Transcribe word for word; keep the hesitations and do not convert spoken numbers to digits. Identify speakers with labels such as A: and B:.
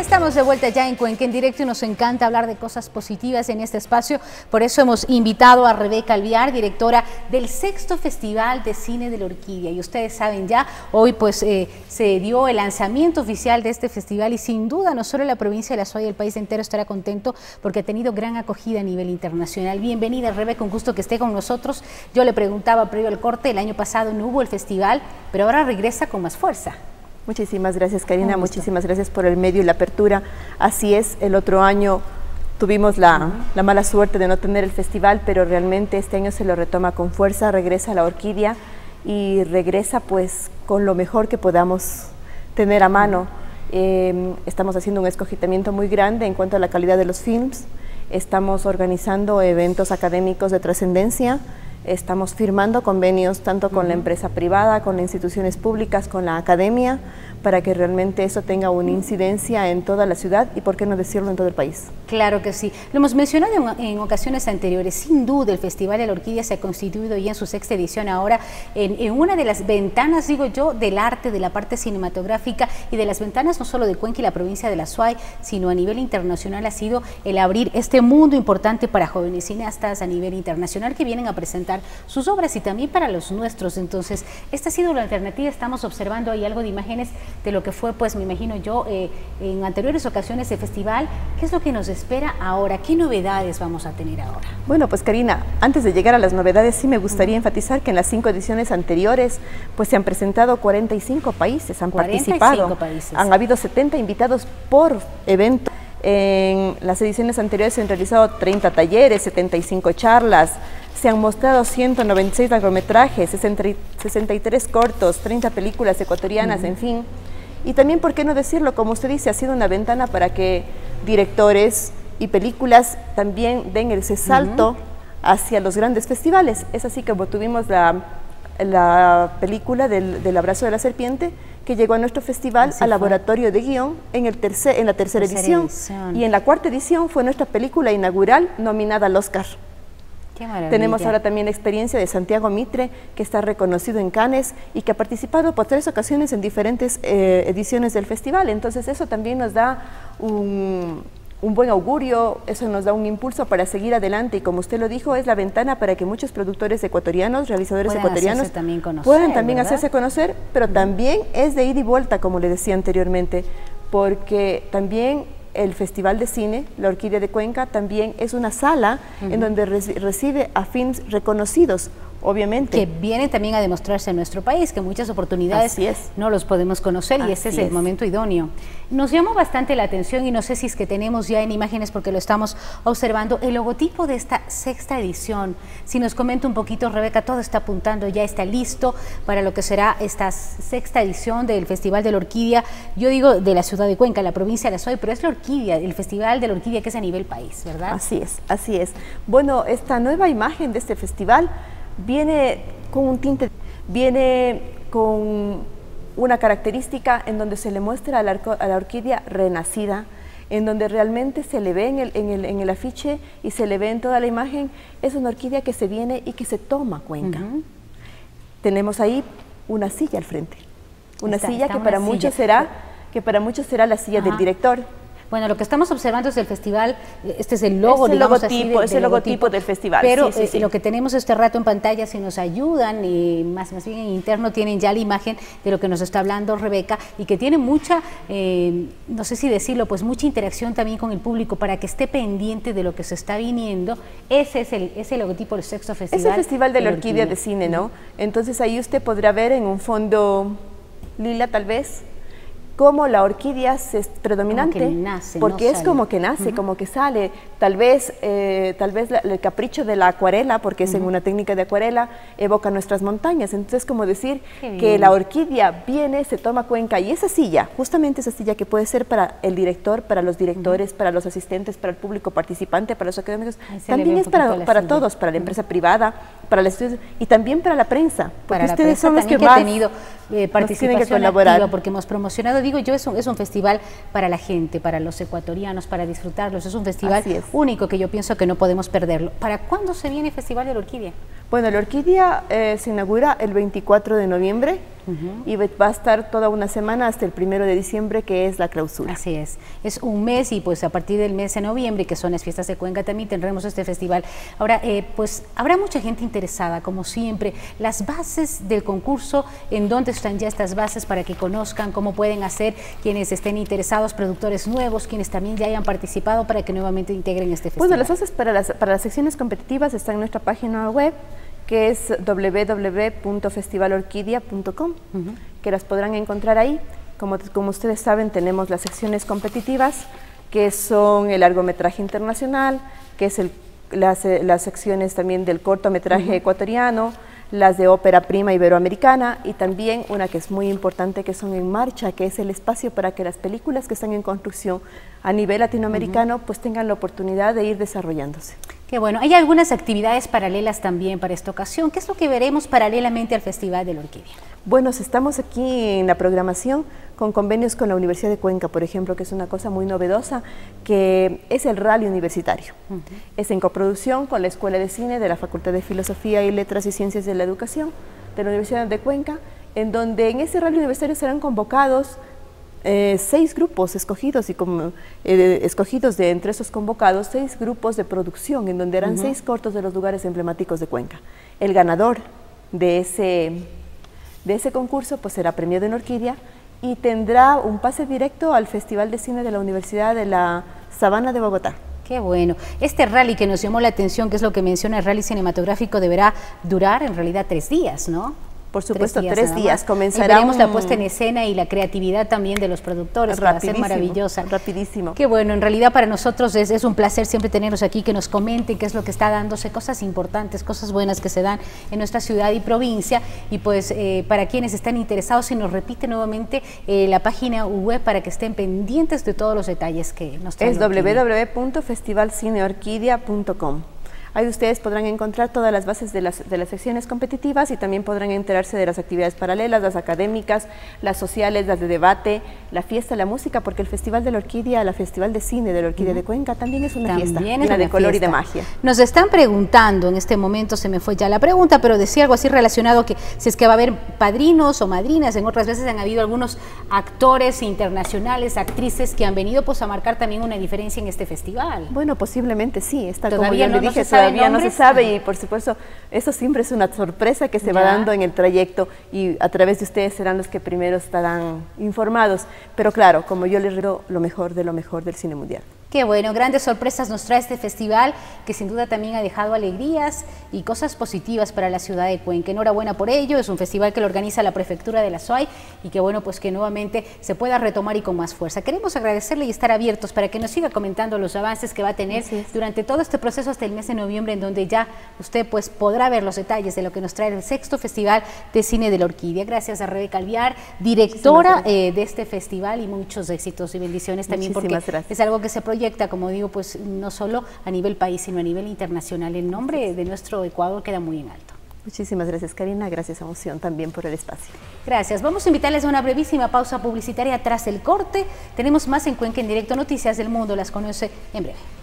A: Estamos de vuelta ya en Cuenca en Directo y nos encanta hablar de cosas positivas en este espacio. Por eso hemos invitado a Rebeca Alvear, directora del sexto Festival de Cine de la Orquídea. Y ustedes saben ya, hoy pues eh, se dio el lanzamiento oficial de este festival y sin duda no solo la provincia de La Suay, el país entero estará contento porque ha tenido gran acogida a nivel internacional. Bienvenida Rebeca, un gusto que esté con nosotros. Yo le preguntaba previo al corte, el año pasado no hubo el festival, pero ahora regresa con más fuerza.
B: Muchísimas gracias, Karina, muchísimas gracias por el medio y la apertura. Así es, el otro año tuvimos la, uh-huh. la mala suerte de no tener el festival, pero realmente este año se lo retoma con fuerza, regresa la Orquídea y regresa pues con lo mejor que podamos tener a mano. Eh, estamos haciendo un escogitamiento muy grande en cuanto a la calidad de los films, estamos organizando eventos académicos de trascendencia, estamos firmando convenios tanto con la empresa privada, con las instituciones públicas, con la academia, para que realmente eso tenga una incidencia en toda la ciudad y, por qué no decirlo, en todo el país. Claro que sí. Lo hemos mencionado en, en ocasiones anteriores. Sin duda, el Festival de la Orquídea se ha constituido ya en su sexta edición ahora en, en una de las ventanas, digo yo, del arte, de la parte cinematográfica y de las ventanas no solo de Cuenca y la provincia de La Suay, sino a nivel internacional ha sido el abrir este mundo importante para jóvenes cineastas a nivel internacional que vienen a presentar sus obras y también para los nuestros. Entonces, esta ha sido la alternativa. Estamos observando ahí algo de imágenes de lo que fue, pues me imagino yo, eh, en anteriores ocasiones el festival. ¿Qué es lo que nos espera ahora? ¿Qué novedades vamos a tener ahora? Bueno, pues Karina, antes de llegar a las novedades, sí me gustaría uh-huh. enfatizar que en las cinco ediciones anteriores, pues se han presentado cuarenta y cinco países, han participado, países. Han habido setenta invitados por evento. En las ediciones anteriores se han realizado treinta talleres, setenta y cinco charlas, se han mostrado ciento noventa y seis largometrajes, sesenta y tres cortos, treinta películas ecuatorianas, uh-huh. en fin. Y también, ¿por qué no decirlo? Como usted dice, ha sido una ventana para que directores y películas también den ese salto uh-huh. hacia los grandes festivales. Es así como tuvimos la, la película del, del Abrazo de la Serpiente, que llegó a nuestro festival al Laboratorio de Guión en, el tercer, en la tercera, tercera edición. edición. Y en la cuarta edición fue nuestra película inaugural nominada al Oscar. Qué maravilla. Tenemos ahora también la experiencia de Santiago Mitre, que está reconocido en Cannes y que ha participado por tres ocasiones en diferentes eh, ediciones del festival. Entonces eso también nos da un, un buen augurio, eso nos da un impulso para seguir adelante y, como usted lo dijo, es la ventana para que muchos productores ecuatorianos, realizadores puedan ecuatorianos también conocer, puedan también ¿verdad? hacerse conocer, pero uh-huh. también es de ida y vuelta, como le decía anteriormente, porque también el Festival de Cine, la Orquídea de Cuenca, también es una sala uh-huh. en donde re recibe a films reconocidos, obviamente. Que vienen también a demostrarse en nuestro país, que muchas oportunidades no los podemos conocer Así y ese es, es el momento idóneo. Nos llamó bastante la atención y no sé si es que tenemos ya en imágenes porque lo estamos observando, el logotipo de esta sexta edición. Si nos comenta un poquito, Rebeca, todo está apuntando, ya está listo para lo que será esta sexta edición del Festival de la Orquídea. Yo digo de la ciudad de Cuenca, la provincia de La Suay, pero es la Orquídea, el Festival de la Orquídea que es a nivel país, ¿verdad? Así es, así es. Bueno, esta nueva imagen de este festival viene con un tinte, viene con una característica en donde se le muestra a la, a la orquídea renacida, en donde realmente se le ve en el, en, el, en el afiche y se le ve en toda la imagen. Es una orquídea que se viene y que se toma Cuenca. Uh-huh. Tenemos ahí una silla al frente, una está, silla está que una para muchos será que para muchos será la silla Ajá. del director. Bueno, lo que estamos observando es el festival, este es el logo, es el digamos logotipo, así, de, es el logotipo, logotipo del festival. Pero sí, sí, sí. Eh, lo que tenemos este rato en pantalla, si nos ayudan, y más, más bien en interno tienen ya la imagen de lo que nos está hablando Rebeca y que tiene mucha, eh, no sé si decirlo, pues mucha interacción también con el público para que esté pendiente de lo que se está viniendo. Ese es el, ese logotipo del sexto festival. Es el Festival de la Orquídea de Cine, ¿no? Entonces ahí usted podrá ver en un fondo lila tal vez, como la orquídea es predominante, como que nace, porque no es sale. como que nace, uh-huh. como que sale, tal vez, eh, tal vez la, el capricho de la acuarela, porque es uh-huh. en una técnica de acuarela, evoca nuestras montañas, entonces como decir que la orquídea viene, se toma Cuenca, y esa silla, justamente esa silla que puede ser para el director, para los directores, uh-huh. para los asistentes, para el público participante, para los académicos, también es para, para todos, para la empresa uh-huh. privada, para los estudios y también para la prensa, porque para ustedes son los que, que más ha tenido eh, participación activa, porque hemos promocionado, digo yo, es un, es un festival para la gente, para los ecuatorianos, para disfrutarlos, es un festival es. único que yo pienso que no podemos perderlo. ¿Para cuándo se viene el Festival de la Orquídea? Bueno, la Orquídea eh, se inaugura el veinticuatro de noviembre, Uh-huh. Y va a estar toda una semana hasta el primero de diciembre, que es la clausura.
A: Así es, es un mes y pues a partir del mes de noviembre, que son las fiestas de Cuenca, también tendremos este festival. Ahora, eh, pues habrá mucha gente interesada, como siempre. Las bases del concurso, ¿en dónde están ya estas bases para que conozcan cómo pueden hacer quienes estén interesados, productores nuevos, quienes también ya hayan participado para que nuevamente integren este festival?
B: Bueno, las bases para las, para las secciones competitivas están en nuestra página web, que es doble u doble u doble u punto festival orquídea punto com, uh-huh. que las podrán encontrar ahí. Como, como ustedes saben, tenemos las secciones competitivas, que son el largometraje internacional, que es el, las, las secciones también del cortometraje uh-huh. ecuatoriano, las de ópera prima iberoamericana, y también una que es muy importante, que son en marcha, que es el espacio para que las películas que están en construcción a nivel latinoamericano uh-huh. pues tengan la oportunidad de ir desarrollándose.
A: Qué bueno. Hay algunas actividades paralelas también para esta ocasión. ¿Qué es lo que veremos paralelamente al Festival de la Orquídea? Bueno,
B: estamos aquí en la programación con convenios con la Universidad de Cuenca, por ejemplo, que es una cosa muy novedosa, que es el rally universitario. Uh-huh. Es en coproducción con la Escuela de Cine de la Facultad de Filosofía y Letras y Ciencias de la Educación de la Universidad de Cuenca, en donde en ese rally universitario serán convocados Eh, seis grupos escogidos y como, eh, escogidos de entre esos convocados, seis grupos de producción, en donde eran uh-huh. seis cortos de los lugares emblemáticos de Cuenca. El ganador de ese, de ese concurso pues será premiado en Orquídea y tendrá un pase directo al Festival de Cine de la Universidad de la Sabana de Bogotá.
A: Qué bueno. Este rally que nos llamó la atención, que es lo que menciona el rally cinematográfico, deberá durar en realidad tres días, ¿no?
B: Por supuesto, tres días. Tres días.
A: Comenzará. Veremos la puesta en escena y la creatividad también de los productores, que va a ser maravillosa.
B: Rapidísimo.
A: Qué bueno, en realidad para nosotros es, es un placer siempre tenerlos aquí, que nos comenten qué es lo que está dándose, cosas importantes, cosas buenas que se dan en nuestra ciudad y provincia. Y pues eh, para quienes están interesados, si nos repite nuevamente eh, la página web para que estén pendientes de todos los detalles que nos traen.
B: Es doble u doble u doble u punto festival cine orquídea punto com. Ahí ustedes podrán encontrar todas las bases de las, de las secciones competitivas y también podrán enterarse de las actividades paralelas, las académicas, las sociales, las de debate, la fiesta, la música, porque el Festival de la Orquídea, la Festival de Cine de la Orquídea de Cuenca también es una
A: también
B: fiesta,
A: es
B: una
A: una
B: de color
A: fiesta.
B: y de magia.
A: Nos están preguntando, en este momento se me fue ya la pregunta, pero decía algo así relacionado, que si es que va a haber padrinos o madrinas. En otras veces han habido algunos actores internacionales, actrices que han venido pues a marcar también una diferencia en este festival.
B: Bueno, posiblemente sí, está
A: todavía
B: como yo
A: no,
B: le dije,
A: no se
B: todavía
A: nombres.
B: no se sabe. Y por supuesto, eso siempre es una sorpresa que se ya. va dando en el trayecto y a través de ustedes serán los que primero estarán informados. Pero claro, como yo les digo, lo mejor de lo mejor del cine mundial.
A: Qué bueno, grandes sorpresas nos trae este festival, que sin duda también ha dejado alegrías y cosas positivas para la ciudad de Cuenca. Enhorabuena por ello, es un festival que lo organiza la Prefectura de la S O A I y que bueno, pues que nuevamente se pueda retomar y con más fuerza. Queremos agradecerle y estar abiertos para que nos siga comentando los avances que va a tener durante todo este proceso hasta el mes de noviembre, en donde ya usted pues podrá ver los detalles de lo que nos trae el sexto Festival de Cine de la Orquídea. Gracias a Rebeca Alviar, directora eh, de este festival, y muchos éxitos y bendiciones también.
B: Muchísimas
A: porque
B: gracias.
A: Es algo que se proyecta, como digo, pues no solo a nivel país, sino a nivel internacional. El nombre de nuestro Ecuador queda muy en alto.
B: Muchísimas gracias, Karina. Gracias a Moción también por el espacio.
A: Gracias. Vamos a invitarles a una brevísima pausa publicitaria tras el corte. Tenemos más en Cuenca en Directo, noticias del mundo, las conoce en breve.